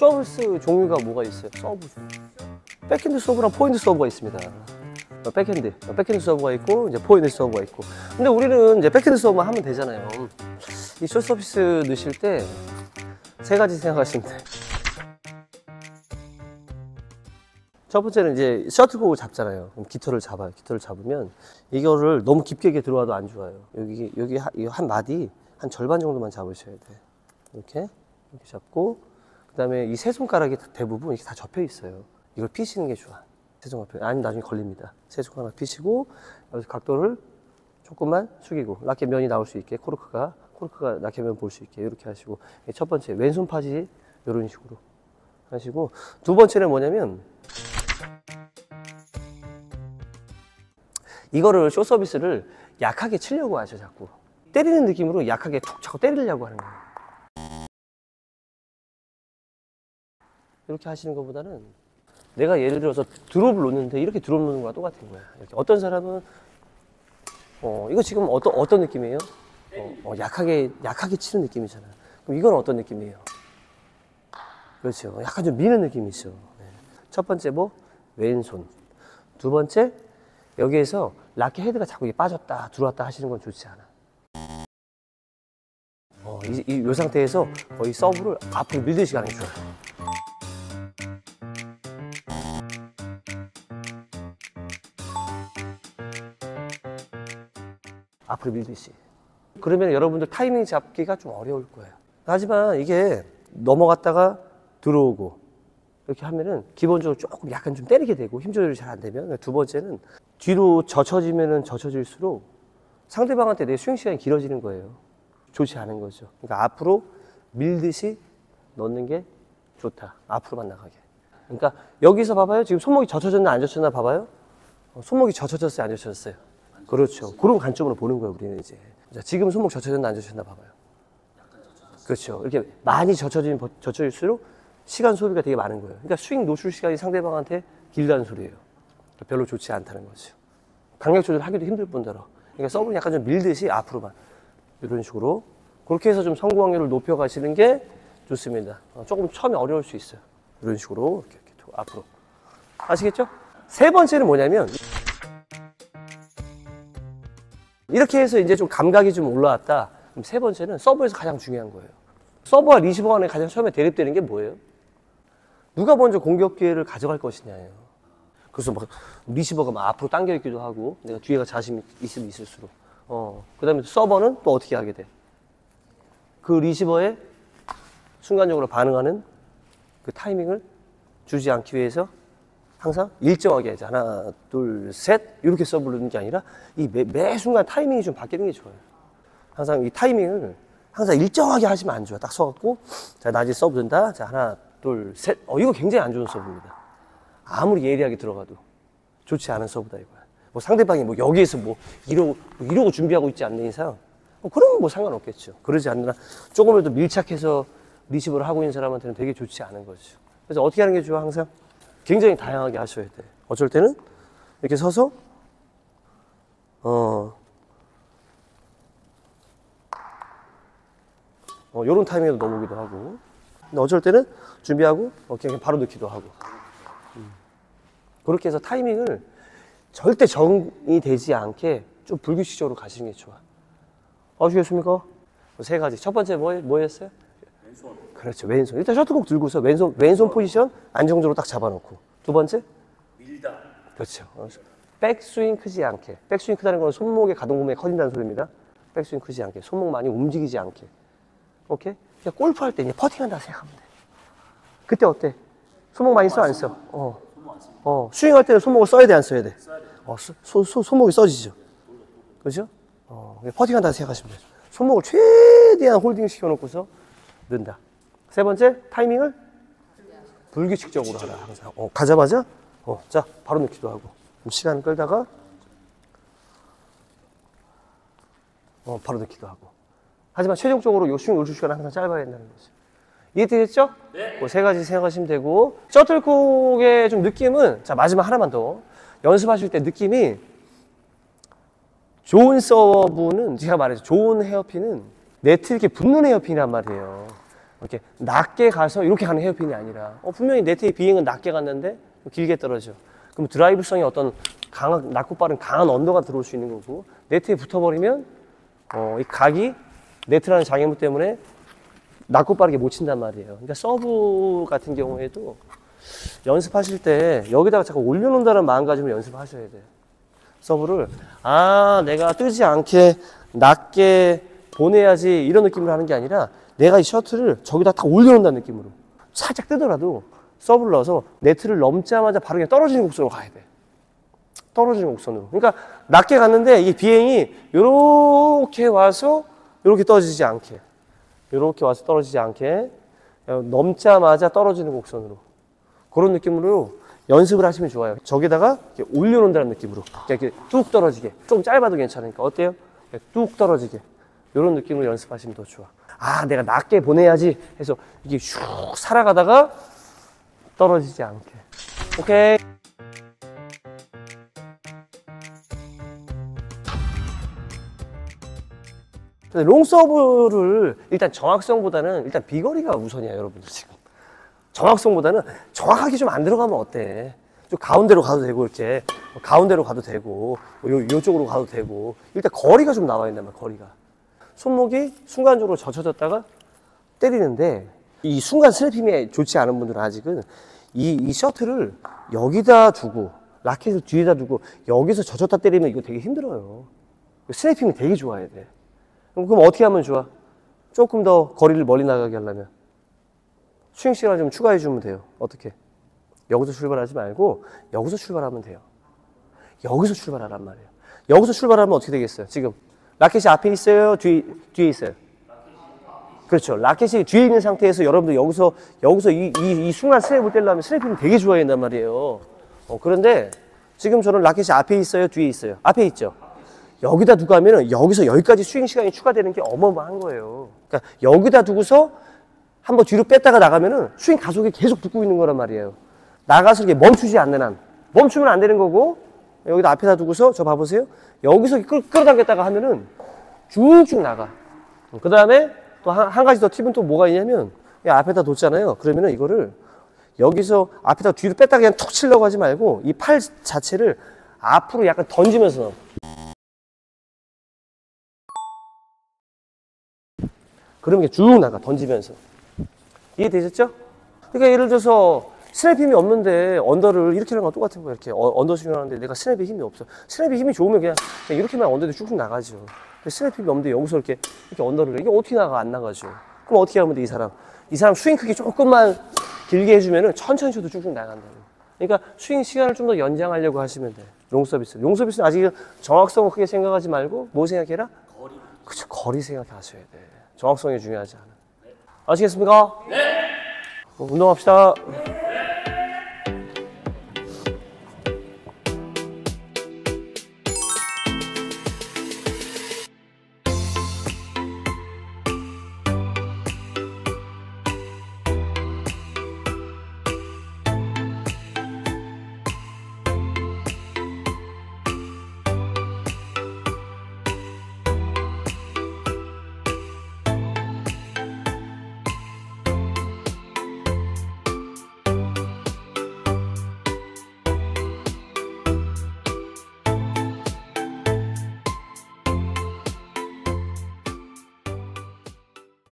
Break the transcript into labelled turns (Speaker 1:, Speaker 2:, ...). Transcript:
Speaker 1: 서비스 종류가 뭐가 있어요? 서브 중. 백핸드 서브랑 포핸드 서브가 있습니다. 백핸드 서브가 있고 이제 포핸드 서브가 있고. 근데 우리는 이제 백핸드 서브만 하면 되잖아요. 이 숏 서비스 넣으실 때 세 가지 생각하시면 돼요. 첫 번째는 이제 셔틀콕을 잡잖아요. 그럼 깃털을 잡아요. 깃털을 잡으면 이거를 너무 깊게 들어와도 안 좋아요. 여기 한 마디 한 절반 정도만 잡으셔야 돼. 이렇게 잡고 그다음에 이 세 손가락이 대부분 이렇게 다 접혀 있어요. 이걸 피시는 게 좋아. 세 손가락 아니면 나중에 걸립니다. 세 손가락 피시고 여기서 각도를 조금만 숙이고 라켓 면이 나올 수 있게 코르크가 라켓 면 볼 수 있게 이렇게 하시고 첫 번째 왼손 파지 이런 식으로 하시고 두 번째는 뭐냐면 이거를 숏 서비스를 약하게 치려고 하죠. 자꾸 때리는 느낌으로 약하게 툭 자꾸 때리려고 하는 거예요. 이렇게 하시는 것보다는 내가 예를 들어서 드롭을 놓는데 이렇게 드롭 놓는 거랑 똑같은 거야. 이렇게 어떤 사람은 이거 지금 어떤 느낌이에요? 약하게 치는 느낌이잖아. 그럼 이건 어떤 느낌이에요? 그렇죠. 약간 좀 미는 느낌이 있어. 네. 첫 번째 뭐 왼손. 두 번째 여기에서 라켓 헤드가 자꾸 빠졌다 들어왔다 하시는 건 좋지 않아. 이 상태에서 거의 서브를 앞으로 밀듯이 가는 게 좋아요. 앞으로 밀듯이. 그러면 여러분들 타이밍 잡기가 좀 어려울 거예요. 하지만 이게 넘어갔다가 들어오고 이렇게 하면은 기본적으로 조금 약간 좀 때리게 되고 힘 조절이 잘 안 되면 두 번째는 뒤로 젖혀지면은 젖혀질수록 상대방한테 내 스윙 시간이 길어지는 거예요. 좋지 않은 거죠. 그러니까 앞으로 밀듯이 넣는 게 좋다. 앞으로만 나가게. 그러니까 여기서 봐봐요. 지금 손목이 젖혀졌나 안 젖혔나 봐봐요. 손목이 젖혀졌어요, 안 젖혀졌어요? 그렇죠. 그런 관점으로 보는 거예요, 우리는 이제. 자, 지금 손목 젖혀졌나 안 젖혀졌나 봐봐요. 그렇죠. 이렇게 많이 젖혀질수록 시간 소비가 되게 많은 거예요. 그러니까 스윙 노출 시간이 상대방한테 길다는 소리예요. 별로 좋지 않다는 거죠. 강력 조절하기도 힘들 뿐더러. 그러니까 서브는 약간 좀 밀듯이 앞으로만 이런 식으로 그렇게 해서 좀 성공 확률을 높여가시는 게 좋습니다. 조금 처음에 어려울 수 있어요. 이런 식으로 이렇게 앞으로. 아시겠죠? 세 번째는 뭐냐면 이렇게 해서 이제 좀 감각이 좀 올라왔다. 그럼 세 번째는 서브에서 가장 중요한 거예요. 서브와 리시버 간에 가장 처음에 대립되는 게 뭐예요? 누가 먼저 공격 기회를 가져갈 것이냐예요. 그래서 막 리시버가 막 앞으로 당겨 있기도 하고 내가 뒤에가 자신 있으면 있을수록 그 다음에 서버는 또 어떻게 하게 돼? 그 리시버에 순간적으로 반응하는 그 타이밍을 주지 않기 위해서 항상 일정하게 하지. 하나, 둘, 셋 이렇게 서브를 넣는 게 아니라 이 매 순간 타이밍이 좀 바뀌는 게 좋아요. 항상 이 타이밍을 항상 일정하게 하시면 안 좋아. 딱 서갖고 자, 나 이제 서브 든다. 자, 하나, 둘, 셋. 이거 굉장히 안 좋은 서브입니다. 아무리 예리하게 들어가도 좋지 않은 서브다 이거야. 뭐 상대방이 뭐 여기에서 뭐 이러고 준비하고 있지 않는 이상 그러면 뭐 상관없겠죠. 그러지 않나 조금이라도 밀착해서 리시브를 하고 있는 사람한테는 되게 좋지 않은 거죠. 그래서 어떻게 하는 게 좋아? 항상 굉장히 다양하게 하셔야 돼. 어쩔 때는 이렇게 서서 요런 타이밍에도 넘어오기도 하고 근데 어쩔 때는 준비하고 그냥 바로 넣기도 하고 그렇게 해서 타이밍을 절대 정이 되지 않게 좀 불규칙적으로 가시는 게 좋아. 아시겠습니까? 세 가지. 첫 번째 뭐였어요? 왼손. 그렇죠. 왼손. 일단 셔틀콕 들고서 왼손 포지션 안정적으로 딱 잡아놓고. 두 번째? 밀다. 그렇죠. 백스윙 크지 않게. 백스윙 크다는 건 손목의 가동 범위가 커진다는 소리입니다. 백스윙 크지 않게. 손목 많이 움직이지 않게. 오케이? 그냥 골프 할 때 이제 퍼팅한다 생각하면 돼. 그때 어때? 손목 많이 써, 안 써? 스윙할 때는 손목을 써야 돼, 안 써야 돼? 손목이 써지죠. 그죠? 퍼팅한다 생각하시면 돼요. 손목을 최대한 홀딩 시켜놓고서 넣는다. 세 번째, 타이밍을 불규칙적으로 하라, 항상. 가자마자, 자, 바로 넣기도 하고. 시간을 끌다가, 바로 넣기도 하고. 하지만 최종적으로 요 스윙 노출 시간은 항상 짧아야 된다는 거죠. 이해되겠죠? 네. 그 세 가지 생각하시면 되고, 셔틀콕의 좀 느낌은, 자, 마지막 하나만 더. 연습하실 때 느낌이, 좋은 서브는, 제가 말했죠. 좋은 헤어핀은 네트 이렇게 붙는 헤어핀이란 말이에요. 이렇게 낮게 가서 이렇게 가는 헤어핀이 아니라 분명히 네트의 비행은 낮게 갔는데 길게 떨어져. 그럼 드라이브성이 어떤 낮고 빠른 강한 언더가 들어올 수 있는 거고, 네트에 붙어버리면 이 각이 네트라는 장애물 때문에 낮고 빠르게 못 친단 말이에요. 그러니까 서브 같은 경우에도 연습하실 때 여기다가 자꾸 올려놓는다는 마음가짐으로 연습하셔야 돼. 서브를 내가 뜨지 않게 낮게 보내야지 이런 느낌으로 하는 게 아니라 내가 이 셔틀을 저기다 딱 올려놓는다는 느낌으로 살짝 뜨더라도 서브를 넣어서 네트를 넘자마자 바로 그냥 떨어지는 곡선으로 가야 돼. 떨어지는 곡선으로. 그러니까 낮게 갔는데 이 비행이 요렇게 와서 요렇게 떨어지지 않게, 요렇게 와서 떨어지지 않게 넘자마자 떨어지는 곡선으로, 그런 느낌으로 연습을 하시면 좋아요. 저기다가 이렇게 올려놓는다는 느낌으로 이렇게 뚝 떨어지게. 좀 짧아도 괜찮으니까 어때요? 뚝 떨어지게 이런 느낌으로 연습하시면 더 좋아. 내가 낮게 보내야지 해서 이게 슉 살아가다가 떨어지지 않게. 오케이. 롱서브를 일단 정확성보다는 일단 비거리가 우선이야, 여러분들 지금. 정확성보다는 정확하게 좀 안 들어가면 어때? 좀 가운데로 가도 되고, 이렇게 가운데로 가도 되고, 요쪽으로 가도 되고. 일단 거리가 좀 나와야 된단 말이야, 거리가. 손목이 순간적으로 젖혀졌다가 때리는데, 이 순간 스냅힘이 좋지 않은 분들은 아직은 이 셔틀을 여기다 두고, 라켓을 뒤에다 두고 여기서 젖혔다 때리면 이거 되게 힘들어요. 스냅힘이 되게 좋아야 돼. 그럼 어떻게 하면 좋아? 조금 더 거리를 멀리 나가게 하려면 스윙 시간을 좀 추가해 주면 돼요. 어떻게? 여기서 출발하지 말고 여기서 출발하면 돼요. 여기서 출발하란 말이에요. 여기서 출발하면 어떻게 되겠어요? 지금 라켓이 앞에 있어요? 뒤에 있어요? 그렇죠. 라켓이 뒤에 있는 상태에서 여러분들 여기서 이 순간 스냅을 떼려면 스냅핑이 되게 좋아야 된단 말이에요. 그런데 지금 저는 라켓이 앞에 있어요? 뒤에 있어요? 앞에 있죠. 여기다 두고 하면은 여기서 여기까지 스윙 시간이 추가되는 게 어마어마한 거예요. 그러니까 여기다 두고서 한번 뒤로 뺐다가 나가면은 스윙 가속이 계속 붙고 있는 거란 말이에요. 나가서 이렇게 멈추지 않는 한. 멈추면 안 되는 거고, 여기다 앞에다 두고서 저 봐보세요. 여기서 끌어당겼다가 하면은 쭉쭉 나가. 그 다음에 또 한 가지 더 팁은 또 뭐가 있냐면, 앞에다 뒀잖아요. 그러면은 이거를 여기서 앞에다 뒤로 뺐다가 그냥 툭 치려고 하지 말고 이 팔 자체를 앞으로 약간 던지면서 넣어. 그러면 쭉 나가, 던지면서. 이해되셨죠? 그러니까 예를 들어서 스냅 힘이 없는데 언더를 이렇게 하는 거 똑같은 거야. 이렇게 언더 스윙을 하는데 내가 스냅에 힘이 없어. 스냅에 힘이 좋으면 그냥 이렇게만 언더도 쭉쭉 나가죠. 스냅 힘이 없는데 여기서 이렇게 언더를 해. 이게 어떻게 나가? 안 나가죠. 그럼 어떻게 하면 돼, 이 사람? 이 사람 스윙 크기 조금만 길게 해주면은 천천히 쳐도 쭉쭉 나간다. 그러니까 스윙 시간을 좀 더 연장하려고 하시면 돼. 롱서비스. 롱서비스는 아직 정확성을 크게 생각하지 말고 뭐 생각해라? 거리. 그쵸, 거리 생각하셔야 돼. 정확성이 중요하지 않아. 아시겠습니까? 네. 운동합시다.